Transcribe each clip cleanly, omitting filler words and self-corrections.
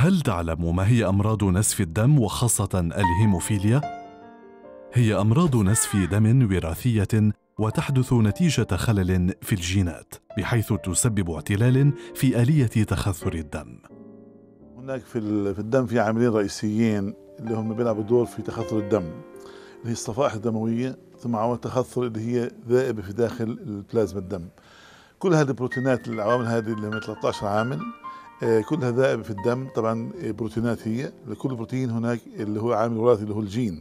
هل تعلم ما هي أمراض نزف الدم وخاصة الهيموفيليا؟ هي أمراض نزف دم وراثية وتحدث نتيجة خلل في الجينات، بحيث تسبب اعتلال في آلية تخثر الدم. هناك في الدم في عاملين رئيسيين اللي هم بيلعبوا دور في تخثر الدم، اللي هي الصفائح الدموية، ثم عوامل التخثر اللي هي ذائبة في داخل البلازما الدم. كل هذه البروتينات، العوامل هذه اللي هم 13 عامل، كلها ذائبة في الدم. طبعا بروتينات، هي لكل بروتين هناك اللي هو عامل وراثي اللي هو الجين.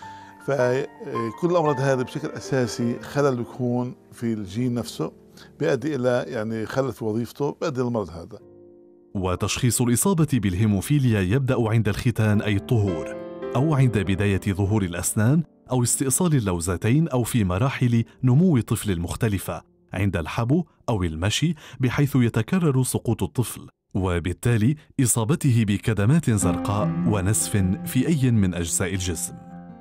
فكل الأمراض هذه بشكل أساسي خلل بيكون في الجين نفسه، بيؤدي إلى يعني خلل في وظيفته، بيؤدي للمرض هذا. وتشخيص الإصابة بالهيموفيليا يبدأ عند الختان أي الطهور، أو عند بداية ظهور الأسنان أو استئصال اللوزتين، أو في مراحل نمو الطفل المختلفة، عند الحبو أو المشي بحيث يتكرر سقوط الطفل، وبالتالي إصابته بكدمات زرقاء ونزف في أي من أجزاء الجسم.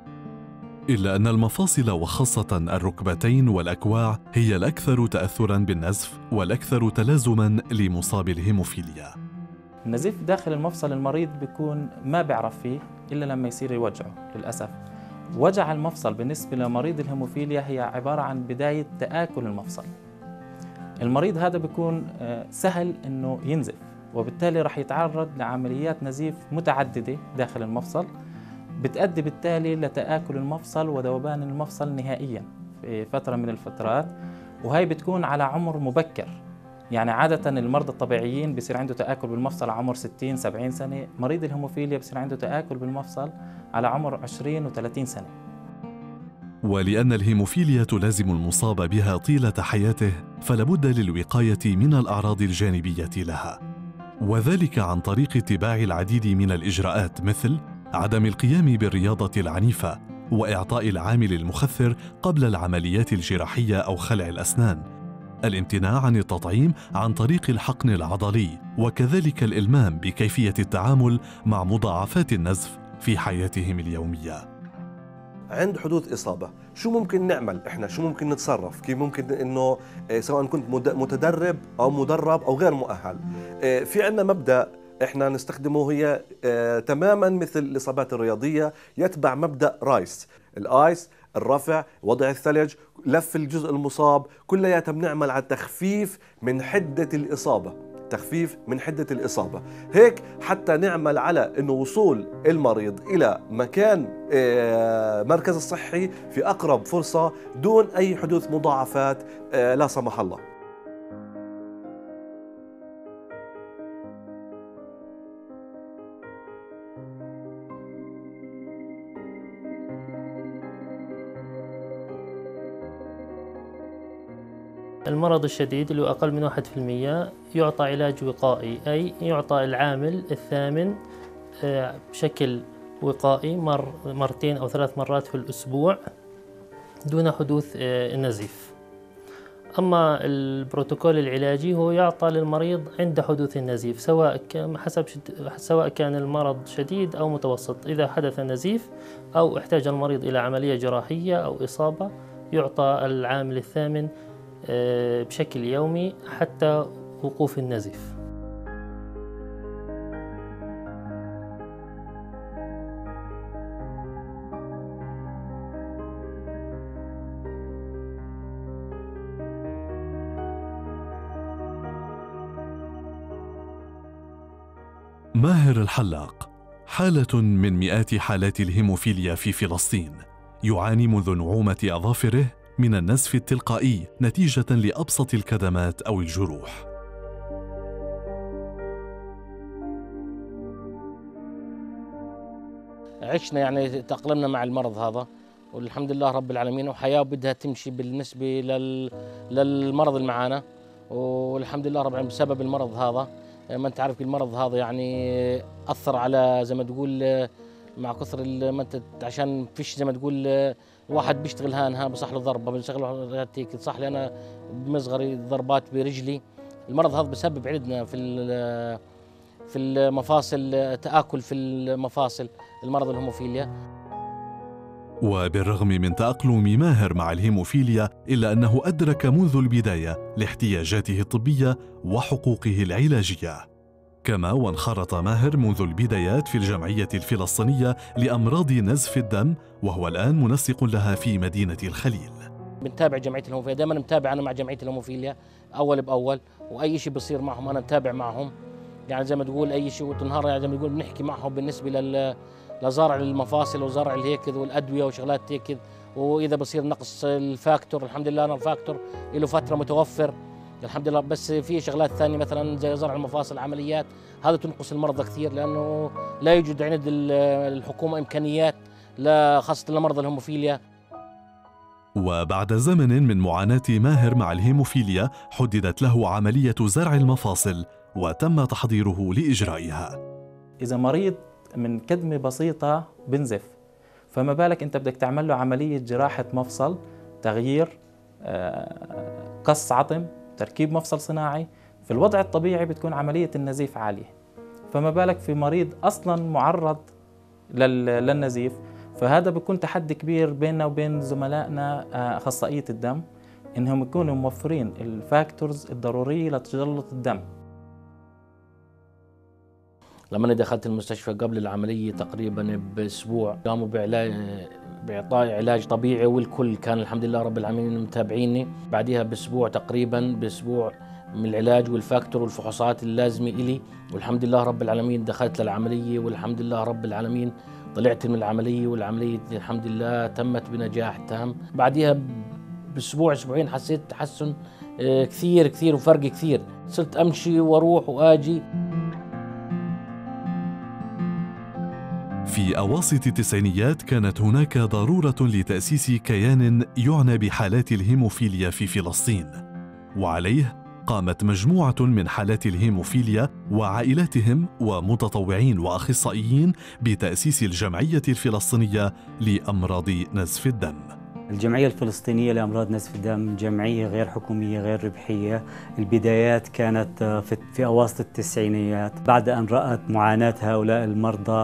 إلا أن المفاصل وخاصة الركبتين والأكواع هي الأكثر تأثراً بالنزف والأكثر تلازماً لمصاب الهيموفيليا. النزيف داخل المفصل المريض بيكون ما بيعرف فيه إلا لما يصير يوجعه. للأسف وجع المفصل بالنسبة لمريض الهيموفيليا هي عبارة عن بداية تآكل المفصل. المريض هذا بيكون سهل إنه ينزف، وبالتالي رح يتعرض لعمليات نزيف متعددة داخل المفصل، بتؤدي بالتالي لتآكل المفصل وذوبان المفصل نهائياً في فترة من الفترات، وهي بتكون على عمر مبكر. يعني عادة المرضى الطبيعيين بيصير عنده تآكل بالمفصل على عمر 60-70 سنة، مريض الهيموفيليا بيصير عنده تآكل بالمفصل على عمر 20 و30 سنة. ولأن الهيموفيليا تلازم المصاب بها طيلة حياته، فلابد للوقاية من الأعراض الجانبية لها، وذلك عن طريق اتباع العديد من الإجراءات، مثل عدم القيام بالرياضة العنيفة، وإعطاء العامل المخثر قبل العمليات الجراحية أو خلع الأسنان، الامتناع عن التطعيم عن طريق الحقن العضلي، وكذلك الإلمام بكيفية التعامل مع مضاعفات النزف في حياتهم اليومية. عند حدوث إصابة شو ممكن نعمل إحنا؟ شو ممكن نتصرف؟ كيف ممكن إنه سواء كنت متدرب أو مدرب أو غير مؤهل؟ في عندنا مبدأ إحنا نستخدمه، هي تماماً مثل الإصابات الرياضية، يتبع مبدأ رايس. الآيس، الرفع، وضع الثلج، لف الجزء المصاب، كلياتها بنعمل على تخفيف من حدة الإصابة، تخفيف من حدة الإصابة. هيك حتى نعمل على إنه وصول المريض إلى مكان مركز الصحي في أقرب فرصة دون أي حدوث مضاعفات لا سمح الله. المرض الشديد اللي هو أقل من 1% يعطى علاج وقائي، أي يعطى العامل الثامن بشكل وقائي مرتين أو 3 مرات في الأسبوع دون حدوث النزيف. أما البروتوكول العلاجي هو يعطى للمريض عند حدوث النزيف، سواء كان المرض شديد أو متوسط. إذا حدث نزيف أو احتاج المريض إلى عملية جراحية أو إصابة، يعطى العامل الثامن بشكل يومي حتى وقوف النزيف. ماهر الحلاق حالة من مئات حالات الهيموفيليا في فلسطين، يعاني منذ نعومة أظافره من النزف التلقائي نتيجة لأبسط الكدمات أو الجروح. عشنا يعني تأقلمنا مع المرض هذا، والحمد لله رب العالمين، وحياة بدها تمشي بالنسبة للمرض اللي معانا، والحمد لله رب العالمين. بسبب المرض هذا، ما انت عارف المرض هذا يعني أثر على زي ما تقول مع كثر ما انت عشان فيش زي ما تقول واحد بيشتغل هان بصح له ضربه، بشتغل هيك صح لي انا بمصغري ضربات برجلي. المرض هذا بسبب عندنا في المفاصل تآكل في المفاصل، المرض الهيموفيليا. وبالرغم من تأقلم ماهر مع الهيموفيليا، إلا أنه أدرك منذ البداية لاحتياجاته الطبية وحقوقه العلاجية. كما وانخرط ماهر منذ البدايات في الجمعية الفلسطينية لأمراض نزف الدم، وهو الآن منسق لها في مدينة الخليل. بنتابع جمعية الهيموفيليا، دائما متابع أنا مع جمعية الهيموفيليا أول بأول، وأي شيء بصير معهم أنا متابع معهم. يعني زي ما تقول أي شيء وتنهار، يعني زي ما تقول بنحكي معهم بالنسبة لزرع المفاصل وزرع الهيكذ والأدوية وشغلات هيك. وإذا بصير نقص الفاكتور، الحمد لله أنا الفاكتور له فترة متوفر الحمد لله. بس في شغلات ثانية مثلا زي زرع المفاصل، عمليات هذا تنقص المرضى كثير، لأنه لا يوجد عند الحكومة إمكانيات خاصة لمرضى الهيموفيليا. وبعد زمن من معاناة ماهر مع الهيموفيليا حددت له عملية زرع المفاصل وتم تحضيره لإجرائها. إذا مريض من كدمة بسيطة بنزف، فما بالك أنت بدك تعمل له عملية جراحة مفصل، تغيير، قص عظم، تركيب مفصل صناعي. في الوضع الطبيعي بتكون عملية النزيف عالية، فما بالك في مريض أصلاً معرض للنزيف. فهذا بيكون تحدي كبير بيننا وبين زملائنا أخصائية الدم، إنهم يكونوا موفرين الفاكتورز الضرورية لتجلط الدم. لما أنا دخلت المستشفى قبل العملية تقريبا بأسبوع قاموا بإعطائي علاج طبيعي، والكل كان الحمد لله رب العالمين متابعيني. بعدها بأسبوع تقريبا من العلاج والفاكتور والفحوصات اللازمة إلي، والحمد لله رب العالمين دخلت للعملية، والحمد لله رب العالمين طلعت من العملية، والعملية الحمد لله تمت بنجاح تام. بعدها بأسبوع أسبوعين حسيت تحسن كثير وفرق كثير، صرت أمشي وأروح وآجي. في أواسط التسعينيات كانت هناك ضرورة لتأسيس كيان يعنى بحالات الهيموفيليا في فلسطين، وعليه قامت مجموعة من حالات الهيموفيليا وعائلاتهم ومتطوعين وأخصائيين بتأسيس الجمعية الفلسطينية لأمراض نزف الدم. الجمعية الفلسطينية لأمراض نزف الدم جمعية غير حكومية غير ربحية. البدايات كانت في أواسط التسعينيات، بعد أن رأت معاناة هؤلاء المرضى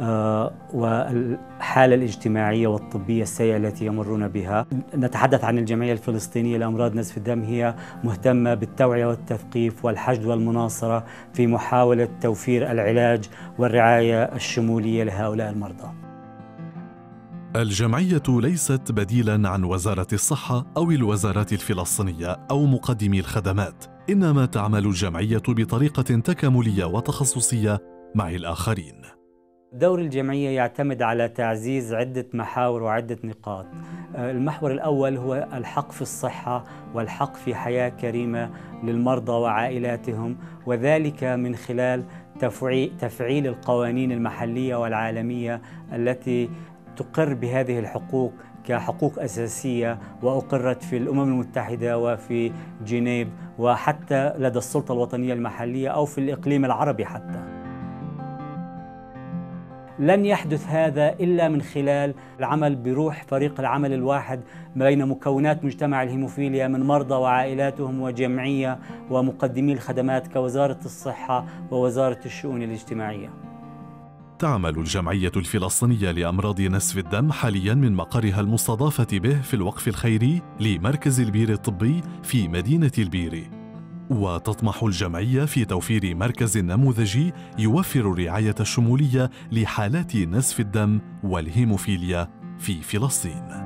والحالة الاجتماعية والطبية السيئة التي يمرون بها. نتحدث عن الجمعية الفلسطينية لأمراض نزف الدم، هي مهتمة بالتوعية والتثقيف والحشد والمناصرة في محاولة توفير العلاج والرعاية الشمولية لهؤلاء المرضى. الجمعية ليست بديلاً عن وزارة الصحة أو الوزارات الفلسطينية أو مقدمي الخدمات، إنما تعمل الجمعية بطريقة تكاملية وتخصصية مع الآخرين. دور الجمعية يعتمد على تعزيز عدة محاور وعدة نقاط. المحور الأول هو الحق في الصحة والحق في حياة كريمة للمرضى وعائلاتهم، وذلك من خلال تفعيل القوانين المحلية والعالمية التي تقر بهذه الحقوق كحقوق أساسية، وأقرت في الأمم المتحدة وفي جنيف وحتى لدى السلطة الوطنية المحلية أو في الإقليم العربي حتى. لن يحدث هذا إلا من خلال العمل بروح فريق العمل الواحد بين مكونات مجتمع الهيموفيليا من مرضى وعائلاتهم وجمعية ومقدمي الخدمات كوزارة الصحة ووزارة الشؤون الاجتماعية. تعمل الجمعية الفلسطينية لأمراض نزف الدم حالياً من مقرها المستضافة به في الوقف الخيري لمركز البيري الطبي في مدينة البيري، وتطمح الجمعية في توفير مركز نموذجي يوفر الرعاية الشمولية لحالات نزف الدم والهيموفيليا في فلسطين.